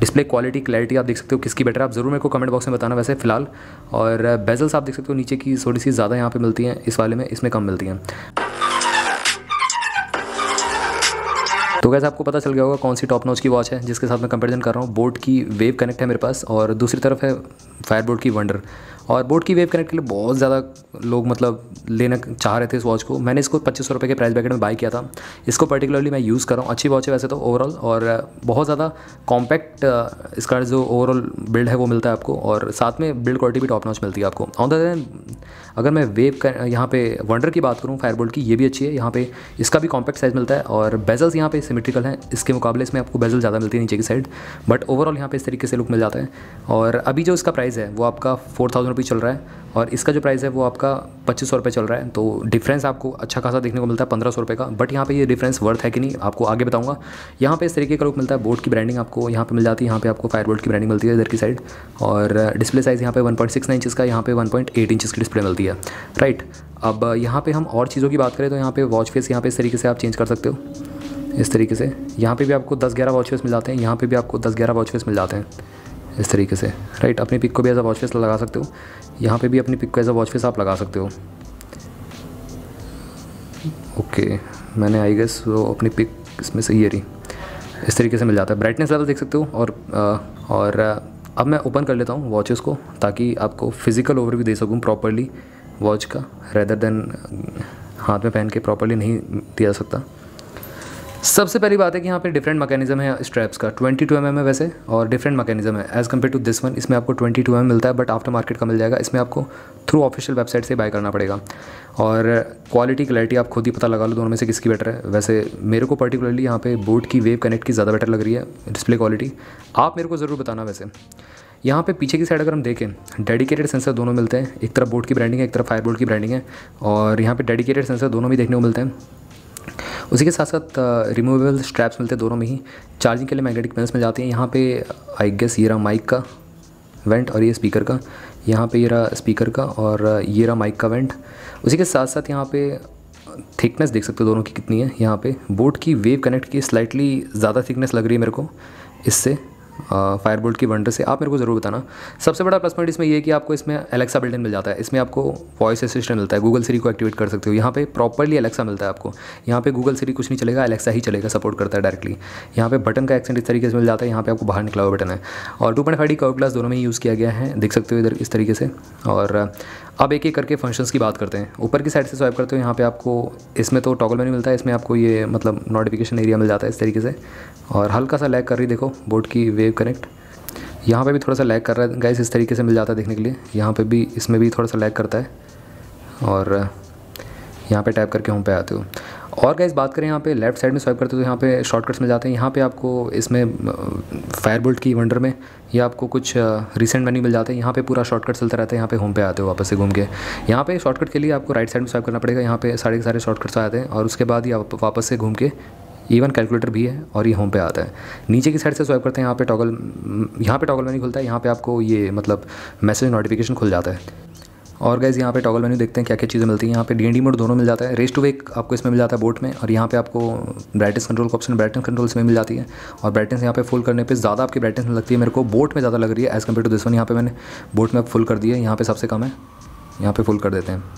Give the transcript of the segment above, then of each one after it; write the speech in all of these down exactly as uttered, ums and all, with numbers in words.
Display quality clarity आप देख सकते हो किसकी बेटर है, आप ज़रूर मेरे को कमेंट बॉक्स में बताना वैसे फ़िलहाल। और बेजल्स आप देख सकते हो नीचे की थोड़ी सी ज़्यादा यहाँ पे मिलती हैं इस वाले में, इसमें कम मिलती हैं। तो गैस आपको पता चल गया होगा कौन सी टॉप नॉच की वॉच है जिसके साथ मैं कंपैरिजन कर रहा हूँ। बोट की वेव कनेक्ट है मेरे पास और दूसरी तरफ है फायरबोल्ट की वंडर। और बोट की वेव कनेक्ट के लिए बहुत ज़्यादा लोग मतलब लेना चाह रहे थे इस वॉच को। मैंने इसको पच्चीस सौ रुपये के प्राइस ब्रैकेट में बाय किया था। इसको पर्टिकुलरली मैं यूज़ कर रहा हूँ, अच्छी वॉच है वैसे तो ओवरऑल, और बहुत ज़्यादा कॉम्पैक्ट इसका जो ओवरऑल बिल्ड है वो मिलता है आपको, और साथ में बिल्ड क्वालिटी भी टॉप नॉच मिलती है आपको। ऑन द अदर अगर मैं वेव का यहाँ पे वंडर की बात करूँ फायरबोल्ट की, ये भी अच्छी है। यहाँ पे इसका भी कॉम्पैक्ट साइज़ मिलता है और बेजल्स यहाँ पे सिमेट्रिकल हैं, इसके मुकाबले इसमें आपको बेजल ज़्यादा मिलती है नीचे की साइड, बट ओवरऑल यहाँ पे इस तरीके से लुक मिल जाता है। और अभी जो इसका प्राइस है वो आपका फोर थाउजेंड रुपीज़ चल रहा है और इसका जो प्राइस है वो आपका पच्चीस सौ रुपये चल रहा है। तो डिफरेंस आपको अच्छा खासा देखने को मिलता है पंद्रह सौ रुपये का, बट यहाँ पे ये डिफरेंस वर्थ है कि नहीं आपको आगे बताऊंगा। यहाँ पे इस तरीके का लुक मिलता है, बोट की ब्रांडिंग आपको यहाँ पे मिल जाती है, यहाँ पे आपको फायरबोल्ट की ब्रांडिंग मिलती है इधर की साइड। और डिस्प्ले साइज़ यहाँ पे one point six nine inches का, यहाँ पे वन पॉइंट एट इंचज़ की डिस्प्ले मिलती है, राइट। अब यहाँ पे हम और चीज़ों की बात करें तो यहाँ पे वॉच फेस यहाँ पे इस तरीके से आप चेंज कर सकते हो, इस तरीके से। यहाँ पे भी आपको दस ग्यारह वॉच फेस मिल जाते हैं, यहाँ पे भी आपको दस ग्यारह वॉच फेस मिल जाते हैं इस तरीके से, राइट। अपनी पिक को भी एज अ वॉच फेस लगा सकते हो, यहाँ पे भी अपनी पिक को एज अ वॉच फेस आप लगा सकते हो। ओके, मैंने आई गेस वो अपनी पिक इसमें से ये रही, इस तरीके से मिल जाता है। ब्राइटनेस लेवल देख सकते हो। और आ, और अब मैं ओपन कर लेता हूँ वॉचेस को ताकि आपको फिज़िकल ओवरव्यू दे सकूँ प्रॉपर्ली वॉच का, रेदर देन हाथ में पहन के प्रॉपर्ली नहीं दिया जा सकता। सबसे पहली बात है कि यहाँ पे डिफरेंट मैकेनिज्म है स्ट्रैप्स का, ट्वेंटी टू एम एम है वैसे, और डिफरेंट मैकेनिज्म है as compare to this one. इसमें आपको ट्वेंटी टू एम एम मिलता है, बट आफ्टर मार्केट का मिल जाएगा। इसमें आपको थ्रू ऑफिशियल वेबसाइट से बाय करना पड़ेगा। और क्वालिटी क्लैरिटी आप खुद ही पता लगा लो दोनों में से किसकी बेटर है। वैसे मेरे को पर्टिकुलरली यहाँ पे बोट की वेव कनेक्ट की ज़्यादा बेटर लग रही है डिस्प्ले क्वालिटी, आप मेरे को ज़रूर बताना। वैसे यहाँ पे पीछे की साइड अगर हम देखें, डेडिकेटेड सेंसर दोनों मिलते हैं, एक तरफ बोट की ब्रांडिंग है, एक तरफ फायरबोल्ट की ब्रांडिंग है, और यहाँ पे डेडिकेटेड सेंसर दोनों भी देखने को मिलते हैं। उसी के साथ साथ रिमूवेबल स्ट्रैप्स मिलते हैं दोनों में ही। चार्जिंग के लिए मैग्नेटिक पेन्स मिल जाती हैं। यहाँ पे आई गेस ये रहा माइक का वेंट और ये स्पीकर का, यहाँ पे ये रहा स्पीकर का और ये रहा माइक का वेंट। उसी के साथ साथ यहाँ पे थिकनेस देख सकते हो दोनों की कितनी है। यहाँ पे बोट की वेव कनेक्ट की स्लाइटली ज़्यादा थिकनेस लग रही है मेरे को इससे, फायरबोल्ट की वंडर से। आप मेरे को ज़रूर बताना। सबसे बड़ा प्लस पॉइंट इसमें ये है कि आपको इसमें एलेक्सा बिल्ट इन मिल जाता है। इसमें आपको वॉइस असिस्टेंट मिलता है, गूगल सिरी को एक्टिवेट कर सकते हो। यहाँ पे प्रॉपर्ली एलेक्सा मिलता है आपको। यहाँ पे गूगल सिरी कुछ नहीं चलेगा, एलेक्सा ही चलेगा, सपोर्ट करता है डायरेक्टली। यहाँ पे बटन का एक्सेंट इस तरीके से मिल जाता है, यहाँ पे आपको बाहर निकला हुआ बटन है। और two point five D curve glass दोनों में ही यूज़ किया गया है, देख सकते हो इधर इस तरीके से। और अब एक एक करके फंक्शंस की बात करते हैं। ऊपर की साइड से स्वाइप करते हो, यहाँ पे आपको इसमें तो टॉगल मेन्यू मिलता है, इसमें आपको ये मतलब नोटिफिकेशन एरिया मिल जाता है इस तरीके से। और हल्का सा लैग कर रही देखो बोट की वेव कनेक्ट, यहाँ पे भी थोड़ा सा लैग कर रहा है गाइस, इस तरीके से मिल जाता है देखने के लिए। यहाँ पे भी, इसमें भी थोड़ा सा लैग करता है। और यहाँ पे टैप करके होम पे आते हो। और गाइस बात करें यहाँ पे लेफ्ट साइड में स्वाइप करते हो तो यहाँ पे शॉर्टकट्स मिल जाते हैं। यहाँ पे आपको इसमें फायरबोल्ट की वंडर में या आपको कुछ रिसेंट मेन्यू मिल जाते हैं। यहाँ पे पूरा शॉर्टकट चलता रहता है। यहाँ पे होम पे आते हो वापस से घूम के। यहाँ पे शॉर्टकट के लिए आपको राइट साइड में स्वाइप करना पड़ेगा। यहाँ पे सारे के सारे शॉर्टकट्स आते हैं और उसके बाद ही आप वापस से घूम के इवन कैलकुलेटर भी है और ये होम पे आता है। नीचे की साइड से स्वाइप करते हैं, यहाँ पे टॉगल यहाँ पे टॉगल मेन्यू खुलता है। यहाँ पे आपको ये मतलब मैसेज नोटिफिकेशन खुल जाता है। और गाइस यहाँ पे टॉगल मेन्यू देखते हैं क्या क्या चीज़ें मिलती हैं। यहाँ पे डी एन डी मोड दोनों मिल जाता है। रेस टू वेक आपको इसमें मिल जाता है बोट में। और यहाँ पे आपको ब्राइटनेस कंट्रोल का ऑप्शन ब्राइटनेस कंट्रोल इसमें मिल जाती है। और ब्राइटनेस यहाँ पे फुल करने पे ज़्यादा आपकी ब्राइटनेस लगती है, मेरे को बोट में ज़्यादा लग रही है as compare to this one. यहाँ पे मैंने बोट में फुल कर दी है, यहाँ पे सबसे कम है, यहाँ पे फुल कर देते हैं।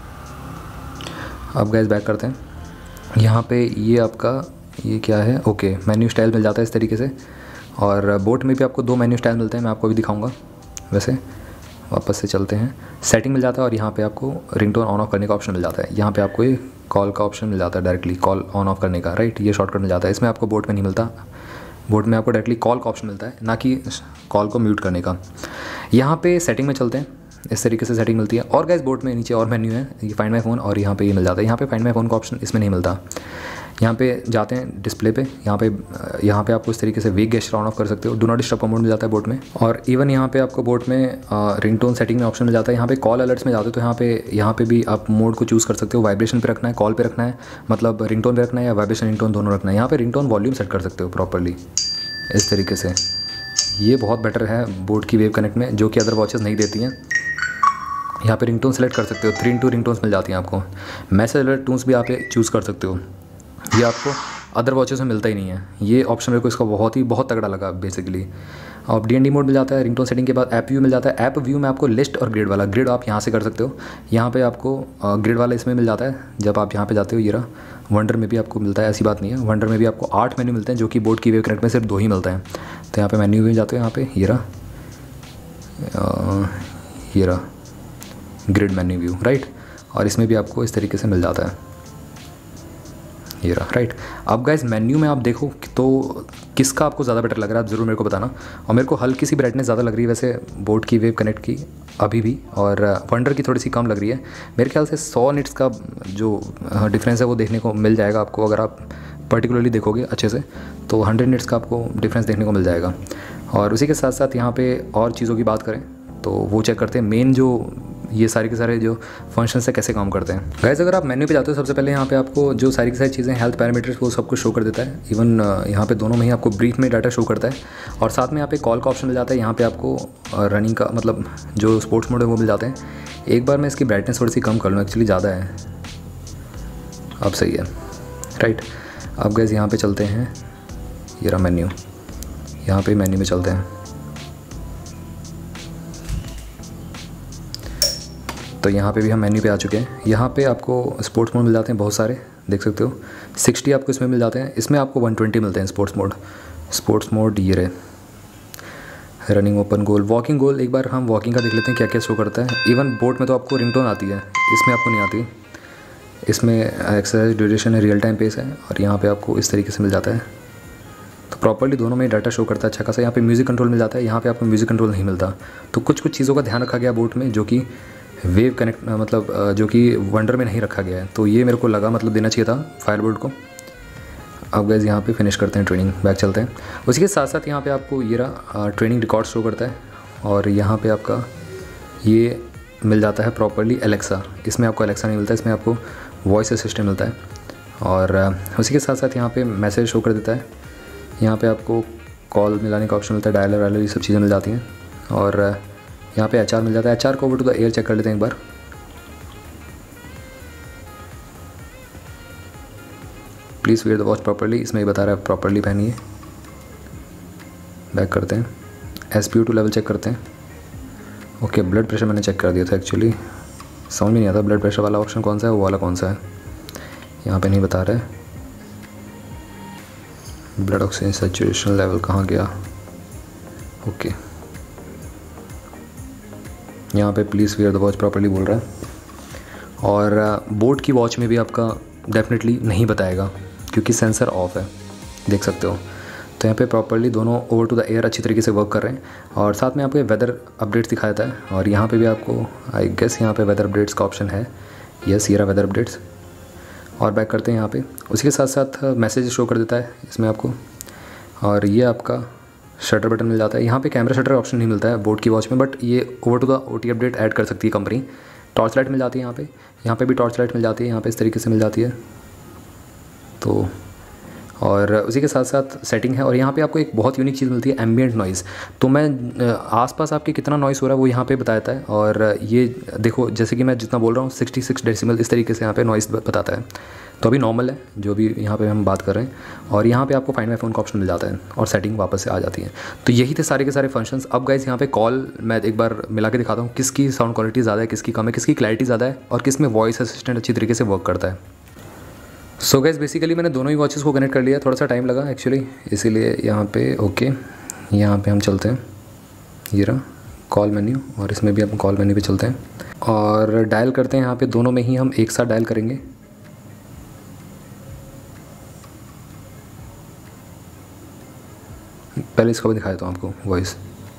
अब गाइस बैक करते हैं। यहाँ पे ये आपका ये क्या है, ओके मेन्यू स्टाइल मिल जाता है इस तरीके से। और बोट में भी आपको दो मेन्यू स्टाइल मिलते हैं, मैं आपको भी दिखाऊंगा। वैसे वापस से चलते हैं, सेटिंग मिल जाता है और यहाँ पे आपको रिंगटोन ऑन ऑफ करने का ऑप्शन मिल जाता है। यहाँ पे आपको ये कॉल का ऑप्शन मिल जाता है, डायरेक्टली कॉल ऑन ऑफ करने का, राइट। ये शॉर्टकट मिल जाता है, इसमें आपको बोट में नहीं मिलता। बोट में आपको डायरेक्टली कॉल का ऑप्शन मिलता है, ना कि कॉल को म्यूट करने का। यहाँ पे सेटिंग में चलते हैं, इस तरीके से सेटिंग मिलती है। और गाइस बोट में नीचे और मेन्यू है, ये फाइंड माई फ़ोन, और यहाँ पे ये मिल जाता है। यहाँ पे फाइंड माई फ़ोन का ऑप्शन इसमें नहीं मिलता। यहाँ पे जाते हैं डिस्प्ले पे, यहाँ पे यहाँ पे आपको इस तरीके से वेक गेस्चर ऑन ऑफ कर सकते हो। डू नॉट डिस्टर्ब का मोड मिल जाता है बोट में। और इवन यहाँ पे आपको बोट में रिंगटोन सेटिंग में ऑप्शन मिल जाता है। यहाँ पे कॉल अलर्ट्स में जाते हो तो यहाँ पे यहाँ पे भी आप मोड को चूज़ कर सकते हो। वाइब्रेशन पे रखना है, कॉल पे रखना है, मतलब रिंगटोन पे रखना है या वाइब्रेशन रिंगटोन दोनों रखना है। यहाँ पे रिंगटोन वॉल्यूम सेट कर सकते हो प्रॉपर्ली इस तरीके से। ये बहुत बेटर है बोट की वेव कनेक्ट में, जो कि अदर वॉचेस नहीं देती हैं। यहाँ पे रिंगटोन सेलेक्ट कर सकते हो, थ्री इंटू रिंगटोन्स मिल जाती हैं आपको। मैसेज अलर्ट टून्स भी आप चूज़ कर सकते हो। ये आपको अदर वॉचेस में मिलता ही नहीं है। ये ऑप्शन मेरे को इसका बहुत ही बहुत तगड़ा लगा बेसिकली। और डी एन डी मोड मिल जाता है, रिंगटोन सेटिंग के बाद ऐप व्यू मिल जाता है। ऐप व्यू में आपको लिस्ट और ग्रिड वाला, ग्रिड आप यहाँ से कर सकते हो, यहाँ पे आपको ग्रिड वाला इसमें मिल जाता है जब आप यहाँ पे जाते हो। ये रहा, वंडर में भी आपको मिलता है, ऐसी बात नहीं है, वंडर में भी आपको आठ मेन्यू मिलते हैं जो कि बोट की वेव कनेक्ट में सिर्फ दो ही मिलते हैं। तो यहाँ पे मेन्यू में जाते हो, यहाँ पे ये रहा, ये रहा ग्रिड मेन्यू व्यू, राइट। और इसमें भी आपको इस तरीके से मिल जाता है, ये रहा, राइट। अब गाइस मेन्यू में आप देखो तो किसका आपको ज़्यादा बेटर लग रहा है, आप ज़रूर मेरे को बताना। और मेरे को हल्की सी ब्राइटनेस ज़्यादा लग रही है वैसे बोट की वेव कनेक्ट की अभी भी, और वंडर की थोड़ी सी कम लग रही है। मेरे ख्याल से सौ निट्स का जो डिफरेंस है वो देखने को मिल जाएगा आपको, अगर आप पर्टिकुलरली देखोगे अच्छे से तो हंड्रेड निट्स का आपको डिफरेंस देखने को मिल जाएगा। और उसी के साथ साथ यहाँ पे और चीज़ों की बात करें तो वो चेक करते हैं मेन जो ये सारे के सारे जो फंक्शन है कैसे काम करते हैं। गाइस अगर आप मेन्यू पे जाते हो सबसे पहले यहाँ पे आपको जो सारी की सारी चीज़ें हेल्थ पैरामीटर्स वो सब कुछ शो कर देता है। इवन यहाँ पे दोनों में ही आपको ब्रीफ में डाटा शो करता है। और साथ में यहाँ पे कॉल का ऑप्शन मिल जाता है, यहाँ पे आपको रनिंग का मतलब जो स्पोर्ट्स मोड है वो मिल जाते हैं। एक बार मैं इसकी ब्राइटनेस थोड़ी सी कम कर लूँ, एक्चुअली ज़्यादा है, अब सही है, राइट। अब गाइस यहाँ पे चलते हैं, ये रहा मेन्यू, यहाँ पे मेन्यू में चलते हैं। तो यहाँ पे भी हम मेन्यू पे आ चुके हैं। यहाँ पे आपको स्पोर्ट्स मोड मिल जाते हैं बहुत सारे, देख सकते हो साठ आपको इसमें मिल जाते हैं। इसमें आपको एक सौ बीस मिलते हैं स्पोर्ट्स मोड। स्पोर्ट्स मोड ये रहे, running, open goal, walking goal. एक बार हम वॉकिंग का देख लेते हैं क्या क्या शो करता है। इवन बोट में तो आपको रिंगटोन आती है, इसमें आपको नहीं आती। इसमें एक्सरसाइज ड्यूरेशन है, रियल टाइम पेस है, और यहाँ पे आपको इस तरीके से मिल जाता है। तो प्रॉपर्ली दोनों में डाटा शो करता है अच्छा खासा। यहाँ पे म्यूज़िक कंट्रोल मिल जाता है, यहाँ पे आपको म्यूज़िक कंट्रोल नहीं मिलता। तो कुछ कुछ चीज़ों का ध्यान रखा गया बोट में जो कि वेव कनेक्ट मतलब जो कि वंडर में नहीं रखा गया है। तो ये मेरे को लगा मतलब देना चाहिए था फायरबोल्ट को। अब गाइस यहाँ पे फिनिश करते हैं ट्रेनिंग, बैक चलते हैं। उसी के साथ साथ यहाँ पे आपको ये रहा ट्रेनिंग रिकॉर्ड शो करता है। और यहाँ पे आपका ये मिल जाता है प्रॉपर्ली एलेक्सा। इसमें आपको एलेक्सा नहीं मिलता, इसमें आपको वॉइस असिस्टेंट मिलता है। और उसी के साथ साथ यहाँ पे मैसेज शो कर देता है। यहाँ पे आपको कॉल मिलाने का ऑप्शन मिलता है, डायलर वायलर ये सब चीज़ें मिल जाती हैं। और यहाँ पे एच आर मिल जाता है। एच आर को over to the air check कर लेते हैं एक बार। Please wear the watch properly, इसमें ही बता रहा है प्रॉपर्ली पहनिए। बैक करते हैं, S P O two level check करते हैं। ओके, ब्लड प्रेशर मैंने चेक कर दिया था, एक्चुअली समझ में नहीं आता ब्लड प्रेशर वाला ऑप्शन कौन सा है, वो वाला कौन सा है, यहाँ पे नहीं बता रहा है। ब्लड ऑक्सीजन सैचुरेशन लेवल कहाँ गया, ओके यहाँ पे please wear the watch properly बोल रहा है। और बोट की वॉच में भी आपका डेफिनेटली नहीं बताएगा क्योंकि सेंसर ऑफ है, देख सकते हो। तो यहाँ पे प्रॉपर्ली दोनों ओवर टू द एयर अच्छी तरीके से वर्क कर रहे हैं। और साथ में आपको वेदर अपडेट्स दिखाया था है। और यहाँ पे भी आपको आई गेस यहाँ पे वेदर अपडेट्स का ऑप्शन है, यस ये रहा वेदर अपडेट्स। और बैक करते हैं यहाँ पे। उसी के साथ साथ मैसेज शो कर देता है इसमें आपको। और ये आपका शटर बटन मिल जाता है। यहाँ पे कैमरा शटर ऑप्शन नहीं मिलता है बोट की वॉच में, बट ये over to the O T update add कर सकती है कंपनी। टॉर्च लाइट मिल जाती है यहाँ पे, यहाँ पे भी टॉर्च लाइट मिल जाती है, यहाँ पे इस तरीके से मिल जाती है। तो और उसी के साथ साथ सेटिंग है। और यहाँ पे आपको एक बहुत यूनिक चीज़ मिलती है, एम्बिएंट नॉइज़। तो मैं आसपास आपके कितना नॉइज़ हो रहा है वो यहाँ पे बताता है। और ये देखो जैसे कि मैं जितना बोल रहा हूँ सिक्सटी सिक्स डेसिमल इस तरीके से यहाँ पे नॉइज़ बताता है। तो अभी नॉर्मल है जो भी यहाँ पे हम बात कर रहे हैं। और यहाँ पे आपको फाइंड माय फ़ोन का ऑप्शन मिल जाता है और सेटिंग वापस से आ जाती है। तो यही थे सारे के सारे फंक्शंस। अब गाइस यहाँ पे कॉल मैं एक बार मिला के दिखाता हूँ किसकी साउंड क्वालिटी ज़्यादा है, किसकी कम है, किसकी क्लैरिटी ज़्यादा है और किस में वॉइस असिस्टेंट अच्छी तरीके से वर्क करता है। सो गाइस बेसिकली मैंने दोनों ही वॉचेस को कनेक्ट कर लिया, थोड़ा सा टाइम लगा एक्चुअली, इसीलिए यहाँ पे ओके यहाँ पे हम चलते हैं। ये रहा कॉल मेन्यू और इसमें भी हम कॉल मेन्यू पे चलते हैं और डायल करते हैं। यहाँ पे दोनों में ही हम एक साथ डायल करेंगे। पहले इसका भी दिखा देता हूँ आपको वॉइस।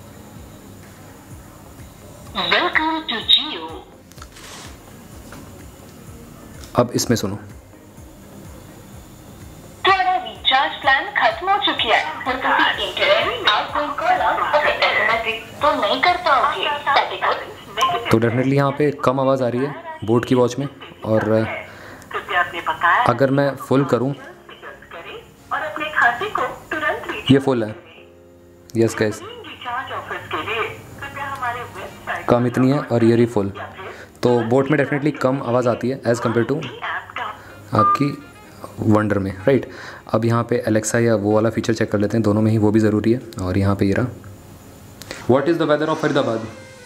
वेलकम टू जियो। अब इसमें सुनो, तुम्हारा रिचार्ज प्लान खत्म हो चुकी है। ਹੁਣ ਤੁਸੀਂ इंटरनेट आउटगोइंग कॉल और एसएमएस तो नहीं कर पाओगे। तो डेफिनेटली यहाँ पे कम आवाज़ आ रही है बोट की वॉच में। और अगर मैं फुल करूँ, और अपने खाते को तुरंत ये फुल है, यस गाइस रिचार्ज ऑफर्स के लिए कृपया हमारे वेबसाइट कम इतनी है और ये रही फुल। तो बोट में डेफिनेटली कम आवाज़ आती है एज़ कम्पेयर टू आपकी वंडर में, राइट। अब यहाँ पे एलेक्सा या वो वाला फीचर चेक कर लेते हैं, दोनों में ही वो भी ज़रूरी है। और यहाँ पे ये रहा, what is the weather of Faridabad?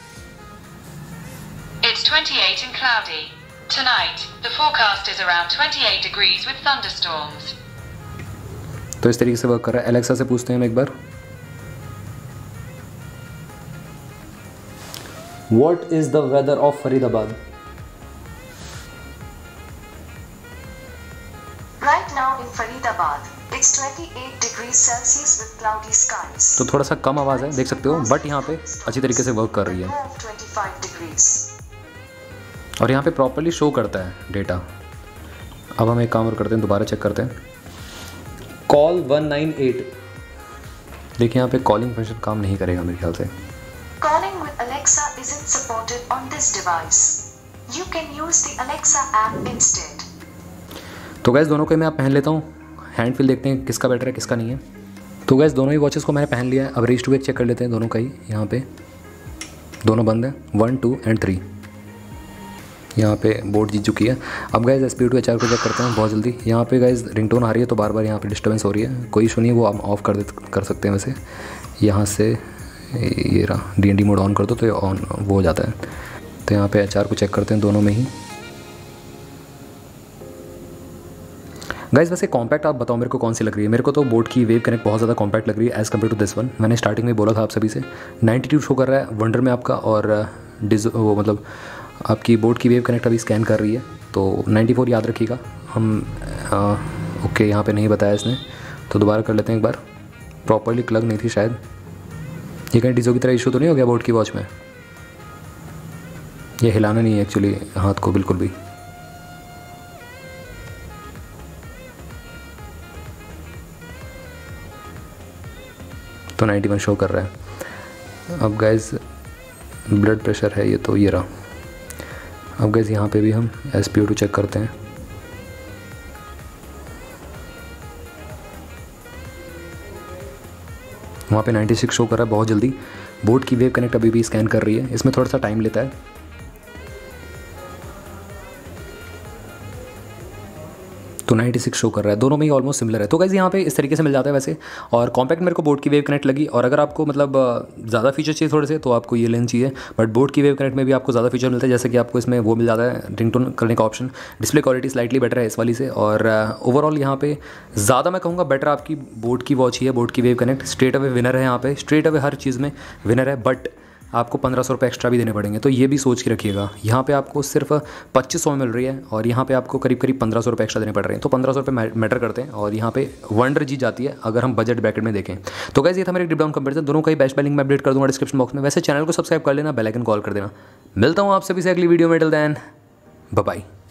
It's twenty-eight and cloudy. Tonight, the forecast is around twenty-eight degrees with thunderstorms. तो इस तरीके से वर्क कर रहा है। एलेक्सा से पूछते हैं हम एक बार, what is the weather of Faridabad? Right now in Faridabad, it's twenty-eight degrees Celsius with cloudy skies. तो थोड़ा सा कम आवाज़ है, देख सकते हो, बट यहाँ पे अच्छी तरीके से वर्क कर रही है twenty-five degrees. और यहाँ पे प्रॉपर्ली शो करता है डेटा। अब हम एक काम और करते हैं, दोबारा चेक करते हैं, कॉल वन नाइन एट। देखिए यहाँ पे कॉलिंग फंक्शन काम नहीं करेगा मेरे ख्याल से। Calling with Alexa isn't supported on this device. You can use the Alexa app instead. तो गैस दोनों के मैं आप पहन लेता हूँ, हैंड फील देखते हैं किसका बेटर है किसका नहीं है। तो गैस दोनों ही वॉचेस को मैंने पहन लिया है। अब रेस टू वेक चेक कर लेते हैं दोनों का ही। यहाँ पे दोनों बंद है, वन टू एंड थ्री। यहाँ पे बोर्ड जीत चुकी है। अब guys S P two H R को चेक करते हैं बहुत जल्दी। यहाँ पे गैस रिंगटोन आ रही है तो बार बार यहाँ पे डिस्टर्बेंस हो रही है, कोई इशू नहीं है, वो आप ऑफ कर दे कर सकते हैं। वैसे यहाँ से ये रहा, D N D mode on कर दो तो ये ऑन वो हो जाता है। तो यहाँ पे एच आर को चेक करते हैं दोनों में ही। गाइस वैसे कॉम्पैक्ट आप बताओ मेरे को कौन सी लग रही है? मेरे को तो बोट की वेव कनेक्ट बहुत ज़्यादा कॉम्पैक्ट लग रही है as compare to this one. मैंने स्टार्टिंग में बोला था आप सभी से, नाइन्टी टू शो कर रहा है वंडर में आपका, और डिज वो मतलब आपकी बोट की वेव कनेक्ट अभी स्कैन कर रही है तो नाइन्टी फोर याद रखिएगा। हम आ, ओके यहाँ पे नहीं बताया इसने, तो दोबारा कर लेते हैं एक बार। प्रॉपरली प्लग नहीं थी शायद। ये कहीं डिज़ो की तरह इशू तो नहीं हो गया बोट की वॉच में? ये हिलाना नहीं है एक्चुअली हाथ को बिल्कुल भी। तो नाइन्टी वन शो कर रहा है। अब गाइस ब्लड प्रेशर है ये, तो ये रहा। अब गाइस यहाँ पे भी हम S P O two check करते हैं। वहाँ पे नाइन्टी सिक्स शो कर रहा है बहुत जल्दी। बोट की वेव कनेक्ट अभी भी स्कैन कर रही है, इसमें थोड़ा सा टाइम लेता है। तो नाइन्टी सिक्स शो कर रहा है, दोनों में ही ऑलमोस्ट सिमिलर है। तो गाइस यहाँ पे इस तरीके से मिल जाता है वैसे। और कॉम्पैक्ट मेरे को बोट की वेव कनेक्ट लगी, और अगर आपको मतलब ज़्यादा फीचर चाहिए थोड़े से तो आपको ये लेना चाहिए। बट बोट की वेव कनेक्ट में भी आपको ज़्यादा फीचर मिलता है, जैसे कि आपको इसमें वो मिल जाता है रिंगटोन करने का option. Display quality slightly better है इस वाली से, और ओवरऑल यहाँ पे ज़्यादा मैं कहूँगा बेटर आपकी बोट की वॉच ही है। बोट की wave connect straight away winner है, यहाँ पे स्ट्रेट अवे हर चीज़ में विनर है। बट आपको पंद्रह सौ रुपये एक्स्ट्रा भी देने पड़ेंगे, तो ये भी सोच के रखिएगा। यहाँ पे आपको सिर्फ पच्चीस सौ में मिल रही है, और यहाँ पे आपको करीब करीब पंद्रह सौ रुपये एक्स्ट्रा देने पड़ रहे हैं। तो पंद्रह सौ रुपये मैटर करते हैं, और यहाँ पे वंडर जी जाती है अगर हम बजट ब्रैकेट में देखें। तो गाइस ये था मेरे डिप डाउन कंपैरिजन, दोनों का ही बेस्ट लिंक मैं अपडेट कर दूँगा डिस्क्रिप्शन बॉक्स में। वैसे चैनल को सब्सक्राइब कर लेना, बेल आइकन कॉल कर देना। मिलता हूँ आप सभी से अगली वीडियो में, टिल देन बाय बाय।